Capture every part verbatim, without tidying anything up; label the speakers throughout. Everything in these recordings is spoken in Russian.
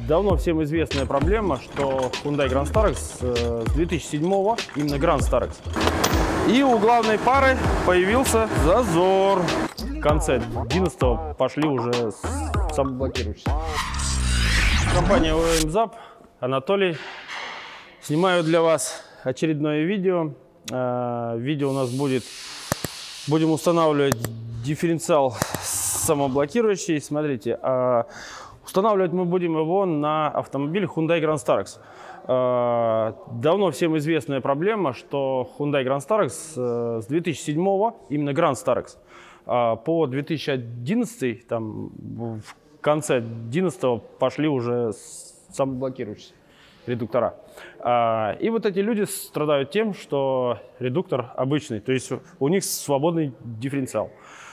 Speaker 1: Давно всем известная проблема, что Hyundai Grand Starex с две тысячи седьмого, именно Grand Starex. И у главной пары появился зазор. В конце одиннадцатого пошли уже самоблокирующиеся. Компания о эм зап, Анатолий. Снимаю для вас очередное видео. Видео у нас будет, будем устанавливать дифференциал самоблокирующий. Смотрите, устанавливать мы будем его на автомобиль Hyundai Grand Starex. Давно всем известная проблема, что Hyundai Grand Starex с две тысячи седьмого, именно Grand Starex, по две тысячи одиннадцатый, там в конце одиннадцатого пошли уже самоблокирующиеся редуктора. И вот эти люди страдают тем, что редуктор обычный, то есть у них свободный дифференциал.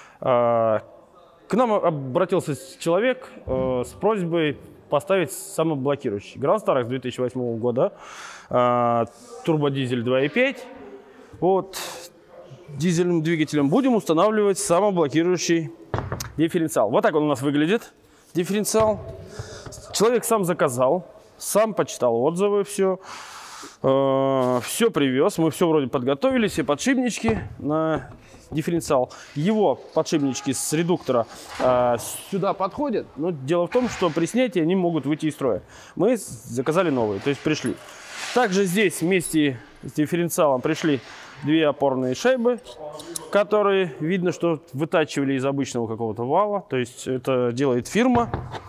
Speaker 1: К нам обратился человек с просьбой поставить самоблокирующий. Grand Starex две тысячи восьмого года, турбодизель два и пять. Вот дизельным двигателем будем устанавливать самоблокирующий дифференциал. Вот так он у нас выглядит, дифференциал. Человек сам заказал, сам почитал отзывы, все, э, все привез. Мы все вроде подготовили, все подшипнички на дифференциал. Его подшипнички с редуктора э, сюда подходят, но дело в том, что при снятии они могут выйти из строя. Мы заказали новые, то есть пришли. Также здесь вместе с дифференциалом пришли две опорные шайбы, которые видно, что вытачивали из обычного какого-то вала, то есть это делает фирма.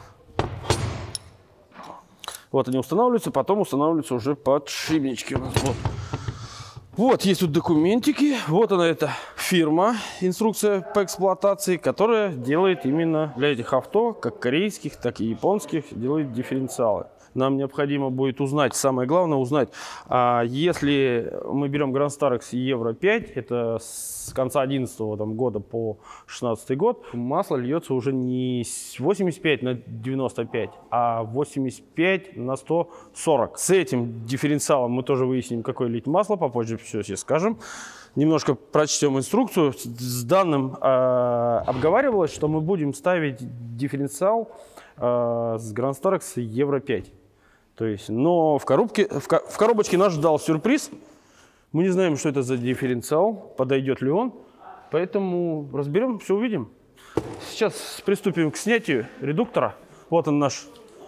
Speaker 1: Вот они устанавливаются, потом устанавливаются уже подшипнички у нас. Вот. Вот, есть тут документики. Вот она, эта фирма, инструкция по эксплуатации, которая делает именно для этих авто, как корейских, так и японских, делает дифференциалы. Нам необходимо будет узнать, самое главное узнать, а если мы берем Grand Starex Евро пять, это с конца одиннадцатого там, года по шестнадцатый год, масло льется уже не восемьдесят пять на девяносто пять, а восемьдесят пять на сто сорок. С этим дифференциалом мы тоже выясним, какое лить масло, попозже все себе скажем. Немножко прочтем инструкцию. С данным э, обговаривалось, что мы будем ставить дифференциал э, с Grand Starex Евро пять. То есть, но в, коробке, в, ко в коробочке нас ждал сюрприз. Мы не знаем, что это за дифференциал, подойдет ли он. Поэтому разберем, все увидим. Сейчас приступим к снятию редуктора. Вот он наш,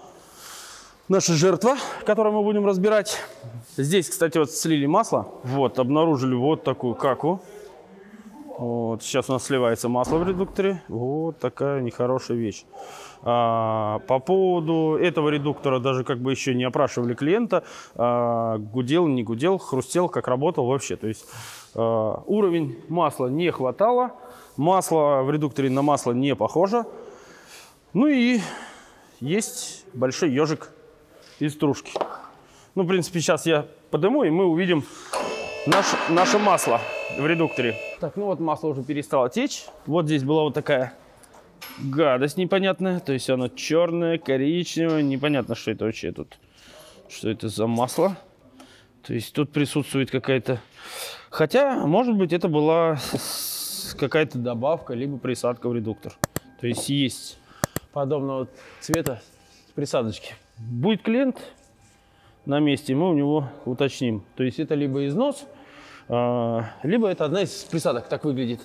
Speaker 1: наша жертва, которую мы будем разбирать. Здесь, кстати, вот слили масло. Вот, обнаружили вот такую каку. Вот, сейчас у нас сливается масло в редукторе. Вот такая нехорошая вещь. А, по поводу этого редуктора даже как бы еще не опрашивали клиента. А, гудел, не гудел, хрустел, как работал вообще. То есть а, уровень масла не хватало. Масло в редукторе на масло не похоже. Ну и есть большой ежик из стружки. Ну, в принципе, сейчас я подниму, и мы увидим наше, наше масло в редукторе. Так, ну вот масло уже перестало течь. Вот здесь была вот такая гадость непонятная. То есть оно черное, коричневое. Непонятно, что это вообще тут. Что это за масло. То есть тут присутствует какая-то... Хотя, может быть, это была какая-то добавка, либо присадка в редуктор. То есть есть подобного цвета присадочки. Будет клиент на месте, мы у него уточним. То есть это либо износ, либо это одна из присадок, так выглядит.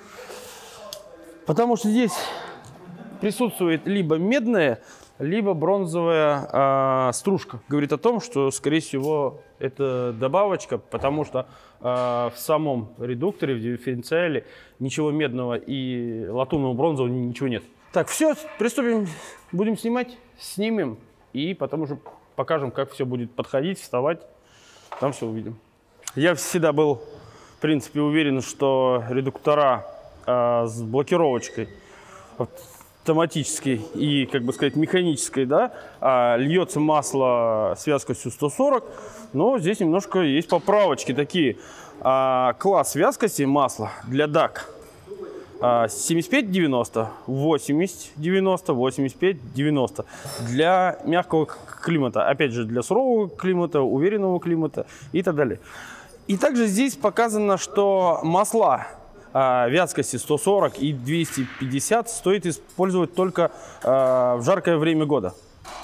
Speaker 1: Потому что здесь присутствует либо медная, либо бронзовая э, стружка. Говорит о том, что, скорее всего, это добавочка, потому что э, в самом редукторе, в дифференциале ничего медного и латунного, бронзового ничего нет. Так, все, приступим, будем снимать, снимем и потом уже покажем, как все будет подходить, вставать, там все увидим. Я всегда был, в принципе, уверен, что редуктора э, с блокировочкой автоматической и, как бы сказать, механической, да, э, льется масло с вязкостью сто сорок, но здесь немножко есть поправочки такие. Э, класс вязкости масла для дак э, семьдесят пять девяносто, восемьдесят девяносто, восемьдесят пять девяносто. Для мягкого климата, опять же, для сурового климата, уверенного климата и так далее. И также здесь показано, что масла э, вязкости сто сорок и двести пятьдесят стоит использовать только э, в жаркое время года.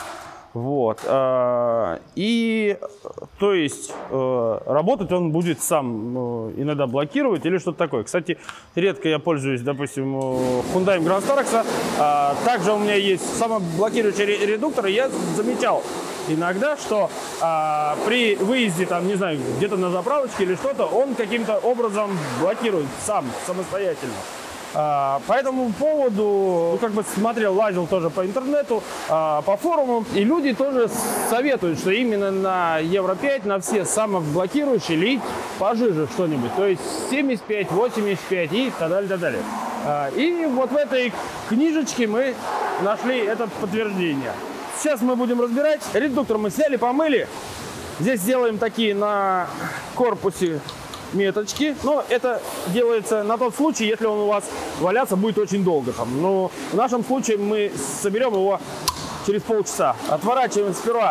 Speaker 1: Вот. И, то есть, работать он будет сам, иногда блокировать или что-то такое. Кстати, редко я пользуюсь, допустим, Hyundai Grand Starex. Также у меня есть самоблокирующий редуктор, и я замечал иногда, что а, при выезде, там, не знаю, где-то на заправочке или что-то, он каким-то образом блокирует сам, самостоятельно. А, по этому поводу, ну, как бы смотрел, лазил тоже по интернету, а, по форумам, и люди тоже советуют, что именно на Евро пять, на все самоблокирующие лить пожиже что-нибудь, то есть семьдесят пять, восемьдесят пять и так далее, так далее. А, и вот в этой книжечке мы нашли это подтверждение. Сейчас мы будем разбирать. Редуктор мы сняли, помыли. Здесь сделаем такие на корпусе меточки. Но это делается на тот случай, если он у вас валяться будет очень долго. Там. Но в нашем случае мы соберем его через полчаса. Отворачиваем сперва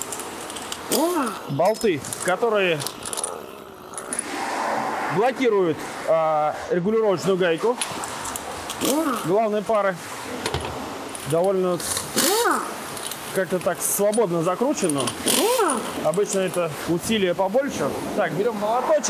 Speaker 1: болты, которые блокируют а, регулировочную гайку главной пары. Довольно как-то так свободно закручено. Обычно это усилие побольше. Так, берем молоточек.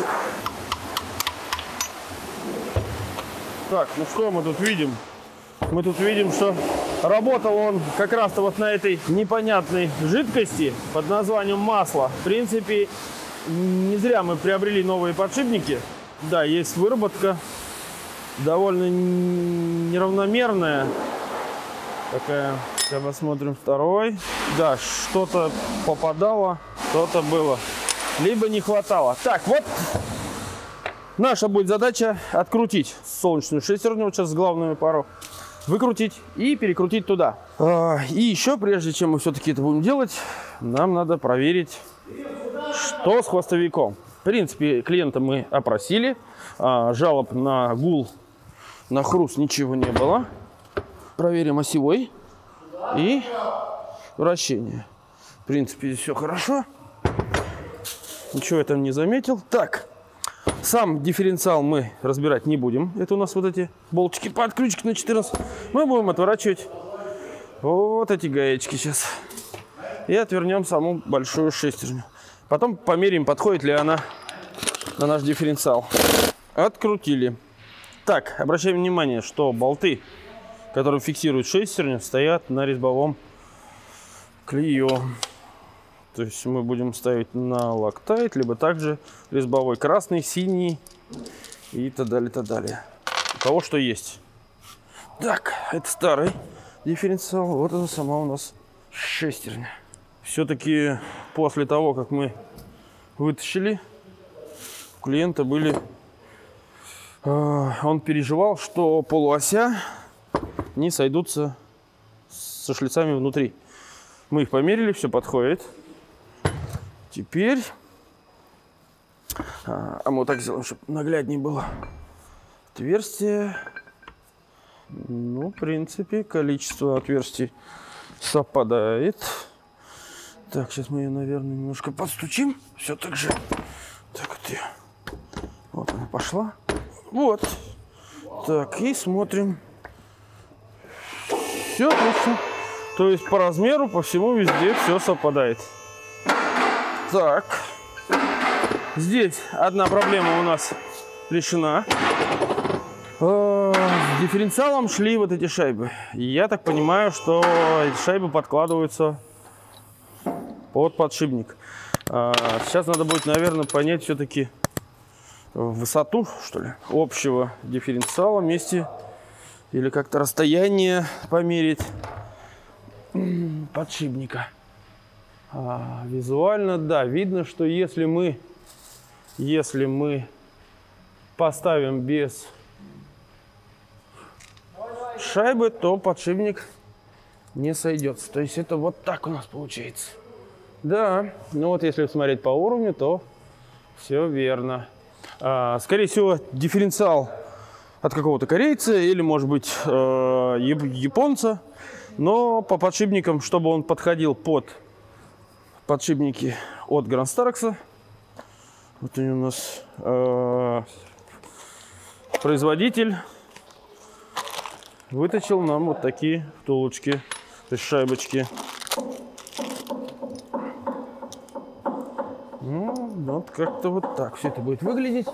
Speaker 1: Так, ну что мы тут видим? Мы тут видим, что работал он как раз-то вот на этой непонятной жидкости под названием масло. В принципе, не зря мы приобрели новые подшипники. Да, есть выработка довольно неравномерная. Такая, сейчас посмотрим второй. Да, что-то попадало, что-то было. Либо не хватало. Так, вот наша будет задача открутить солнечную шестерню, вот сейчас главную пару, выкрутить и перекрутить туда. И еще, прежде чем мы все-таки это будем делать, нам надо проверить, что с хвостовиком. В принципе, клиента мы опросили. Жалоб на гул, на хруст ничего не было. Проверим осевой и вращение. В принципе, здесь все хорошо. Ничего я там не заметил. Так, сам дифференциал мы разбирать не будем. Это у нас вот эти болтики под ключик на четырнадцать. Мы будем отворачивать вот эти гаечки сейчас. И отвернем саму большую шестерню. Потом померяем, подходит ли она на наш дифференциал. Открутили. Так, обращаем внимание, что болты, которые фиксируют шестерню, стоят на резьбовом клею. То есть мы будем ставить на локтайт, либо также резьбовой красный, синий и так далее, так далее. У кого что есть. Так, это старый дифференциал. Вот это сама у нас шестерня. Все-таки после того, как мы вытащили, у клиента были... Э, он переживал, что полуося не сойдутся со шлицами внутри. Мы их померили, все подходит. Теперь, а, а мы вот так сделаем, чтобы нагляднее было. Отверстие. Ну, в принципе, количество отверстий совпадает. Так, сейчас мы ее, наверное, немножко подстучим. Все так же. Так вот ее. Вот она пошла. Вот. Так, и смотрим. Все отлично. То есть по размеру, по всему везде все совпадает. Так. Здесь одна проблема у нас решена. С дифференциалом шли вот эти шайбы. Я так понимаю, что эти шайбы подкладываются под подшипник. Сейчас надо будет, наверное, понять все-таки высоту, что ли, общего дифференциала вместе. Или как-то расстояние померить подшипника. А, визуально, да, видно, что если мы, если мы поставим без шайбы, то подшипник не сойдется. То есть это вот так у нас получается. Да, ну вот если смотреть по уровню, то все верно. А, скорее всего, дифференциал от какого-то корейца или, может быть, э, японца. Но по подшипникам, чтобы он подходил под подшипники от Grand Starex. Вот они у нас э, производитель выточил нам вот такие втулочки, то есть шайбочки. Ну, вот как-то вот так все это будет выглядеть.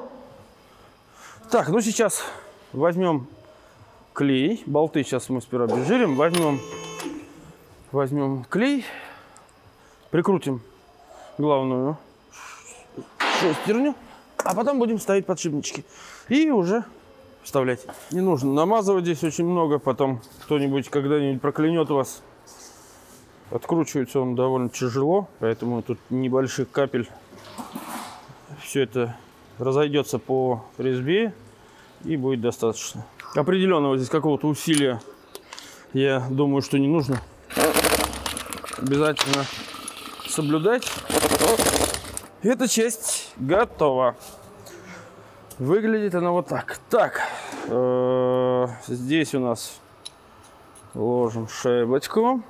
Speaker 1: Так, ну сейчас возьмем клей. Болты сейчас мы сперва обезжирим. Возьмем, возьмем клей, прикрутим главную шестерню, а потом будем ставить подшипнички. И уже вставлять. Не нужно намазывать здесь очень много, потом кто-нибудь когда-нибудь проклянет вас. Откручивается он довольно тяжело, поэтому тут небольших капель. Все это разойдется по резьбе и будет достаточно. Определенного здесь какого-то усилия, я думаю, что не нужно. Обязательно соблюдать. Эта часть готова. Выглядит она вот так. Так, э-э- здесь у нас ложим шайбочку.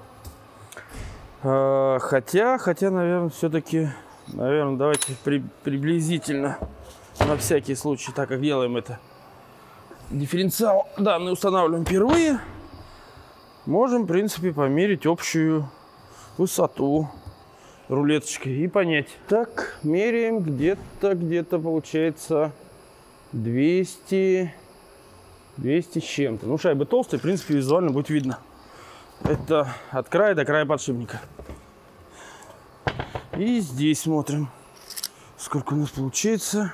Speaker 1: Э-э- хотя, хотя, наверное, все-таки, наверное, давайте при- приблизительно, на всякий случай, так как делаем это. Дифференциал данный устанавливаем впервые. Можем, в принципе, померить общую высоту рулеточкой и понять. Так, меряем где-то, где-то получается двести, двести с чем-то. Ну, шайба толстая, в принципе, визуально будет видно. Это от края до края подшипника. И здесь смотрим, сколько у нас получается.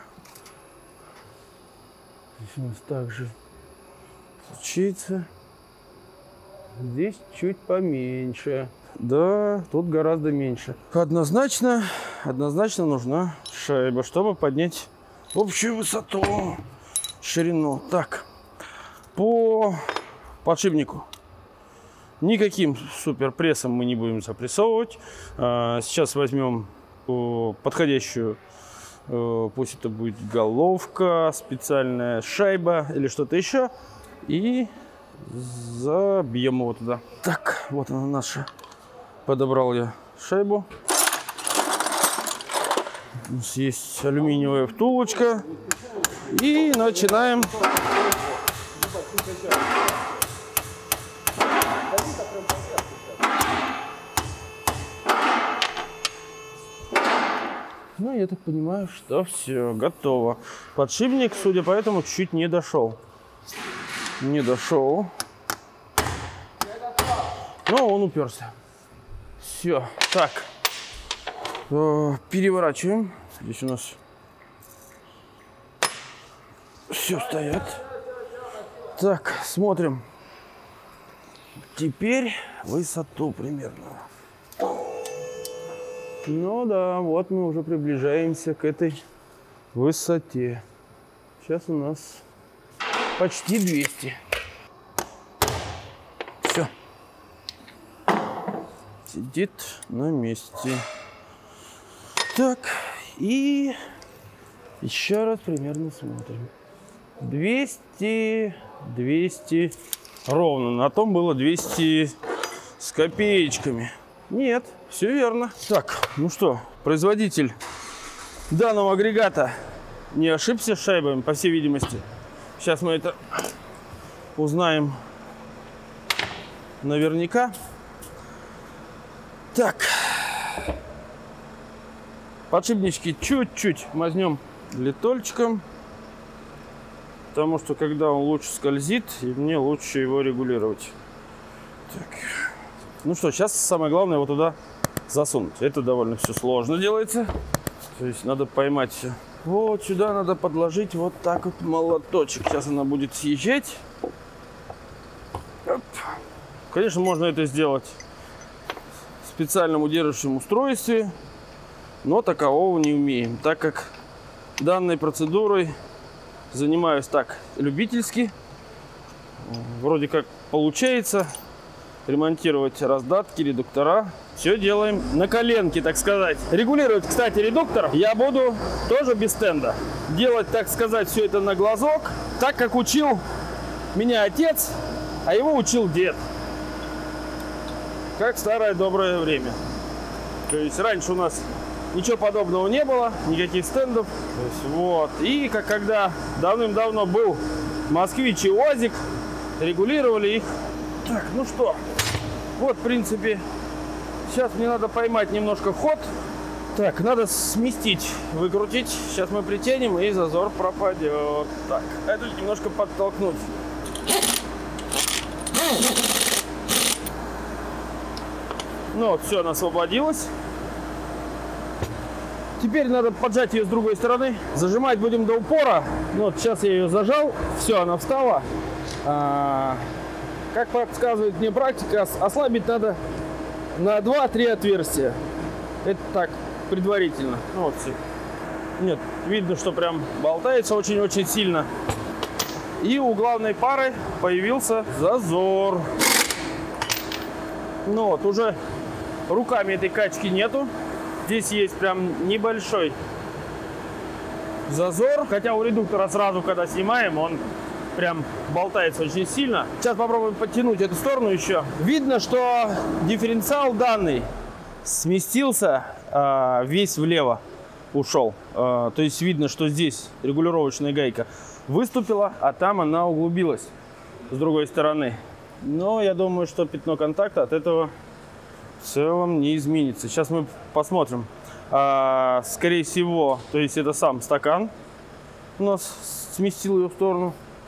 Speaker 1: Здесь у нас также получается. Здесь чуть поменьше. Да, тут гораздо меньше. Однозначно, однозначно нужна шайба, чтобы поднять общую высоту, ширину. Так, по подшипнику никаким супер прессом мы не будем запрессовывать. Сейчас возьмем подходящую, пусть это будет головка, специальная шайба или что-то еще, и забьем его туда. Так, вот она наша. Подобрал я шайбу. У нас есть алюминиевая втулочка. И начинаем. Ну, я так понимаю, что все готово. Подшипник, судя по этому, чуть не дошел. Не дошел. Но он уперся. Все. Так. Переворачиваем. Здесь у нас все стоят. Так, смотрим. Теперь высоту примерно. Ну да, вот мы уже приближаемся к этой высоте. Сейчас у нас почти двести. Все. Сидит на месте. Так, и еще раз примерно смотрим. двести, двести ровно. На том было двести с копеечками. Нет, все верно. Так, ну что, производитель данного агрегата не ошибся с шайбами, по всей видимости. Сейчас мы это узнаем наверняка. Так, подшипнички чуть-чуть мазнем литольчиком, потому что когда он лучше скользит, и мне лучше его регулировать. Так. Ну что, сейчас самое главное его туда засунуть. Это довольно все сложно делается. То есть надо поймать все. Вот сюда надо подложить вот так вот молоточек. Сейчас она будет съезжать. Оп. Конечно, можно это сделать в специальном удерживающем устройстве, но такового не умеем, так как данной процедурой занимаюсь так любительски. Вроде как получается ремонтировать раздатки, редуктора. Все делаем на коленке, так сказать. Регулировать, кстати, редуктор я буду тоже без стенда. Делать, так сказать, все это на глазок, так как учил меня отец, а его учил дед. Как в старое доброе время. То есть раньше у нас ничего подобного не было, никаких стендов. То есть, вот. И как когда давным-давно был Москвич и УАЗик, регулировали их. Так, ну что, вот в принципе, сейчас мне надо поймать немножко ход Так, надо сместить, выкрутить. Сейчас мы притянем, и зазор пропадет. Так, эту немножко подтолкнуть. Ну вот, все, она освободилась. Теперь надо поджать ее с другой стороны. Зажимать будем до упора. Ну, вот сейчас я ее зажал. Все, она встала. А, как подсказывает мне практика, ослабить надо на два-три отверстия. Это так, предварительно. Ну, вот все. Нет, видно, что прям болтается очень-очень сильно. И у главной пары появился зазор. Ну вот, уже руками этой качки нету. Здесь есть прям небольшой зазор. Хотя у редуктора сразу, когда снимаем, он прям болтается очень сильно. Сейчас попробуем подтянуть эту сторону еще. Видно, что дифференциал данный сместился, э, весь влево ушел. Э, то есть видно, что здесь регулировочная гайка выступила, а там она углубилась с другой стороны. Но я думаю, что пятно контакта от этого в целом не изменится. Сейчас мы посмотрим. А, скорее всего, то есть это сам стакан у нас сместил ее в сторону.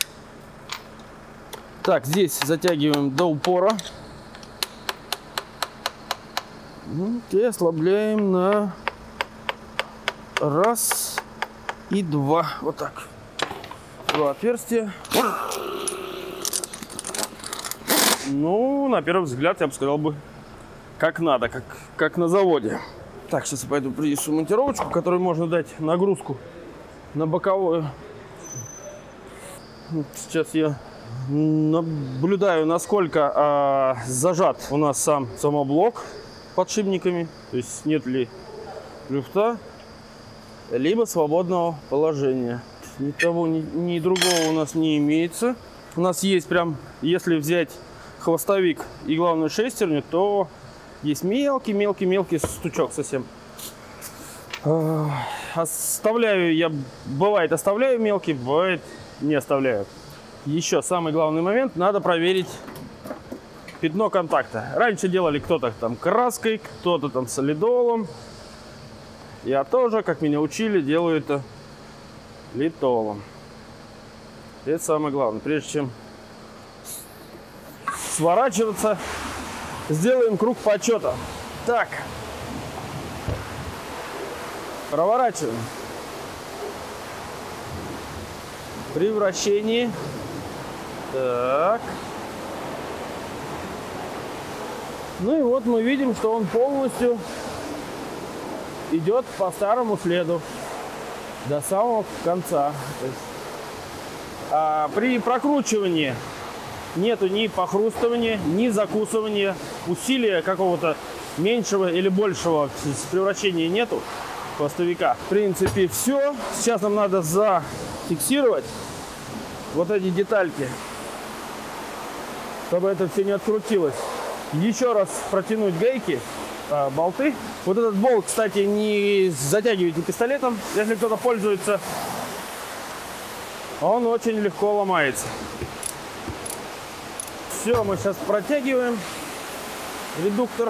Speaker 1: Так, здесь затягиваем до упора. И ослабляем на раз и два. Вот так. Два отверстия. Ну, на первый взгляд, я бы сказал бы, как надо, как, как на заводе. Так, сейчас я пойду принесу монтировочку, которой можно дать нагрузку на боковую. Сейчас я наблюдаю, насколько а, зажат у нас сам самоблок подшипниками. То есть нет ли люфта, либо свободного положения. Ни того, ни, ни другого у нас не имеется. У нас есть прям, если взять хвостовик и главную шестерню, то есть мелкий-мелкий-мелкий стучок совсем. Оставляю я, бывает оставляю мелкий, бывает не оставляю. Еще самый главный момент, надо проверить пятно контакта. Раньше делали кто-то там краской, кто-то там солидолом. Я тоже, как меня учили, делаю это литолом. Это самое главное. Прежде чем сворачиваться, сделаем круг почета. Так, проворачиваем. При вращении. Так. Ну и вот мы видим, что он полностью идет по старому следу до самого конца. То есть, а при прокручивании нету ни похрустывания, ни закусывания, усилия какого-то меньшего или большего превращения нету хвостовика. В принципе, все. Сейчас нам надо зафиксировать вот эти детальки, чтобы это все не открутилось. Еще раз протянуть гайки, болты. Вот этот болт, кстати, не затягивайте пистолетом. Если кто-то пользуется, он очень легко ломается. Все, мы сейчас протягиваем редуктор.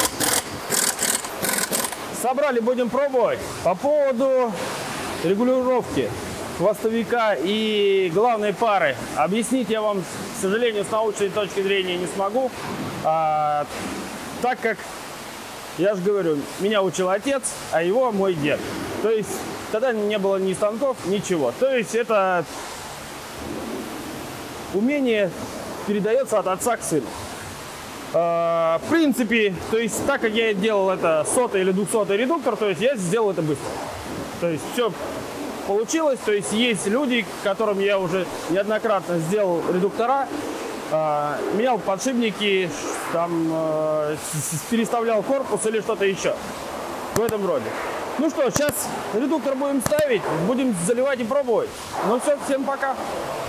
Speaker 1: Собрали, будем пробовать. По поводу регулировки хвостовика и главной пары объяснить я вам, к сожалению, с научной точки зрения не смогу, а, так как, я же говорю, меня учил отец, а его мой дед. То есть тогда не было ни станков, ничего. То есть это умение передается от отца к сыну. А, в принципе, то есть так как я делал это сотый или двухсотый редуктор, то есть я сделал это быстро. То есть все получилось. То есть есть люди, которым я уже неоднократно сделал редуктора, э, менял подшипники, там, э, переставлял корпус или что-то еще в этом роде. Ну что, сейчас редуктор будем ставить, будем заливать и пробовать. Ну все, всем пока.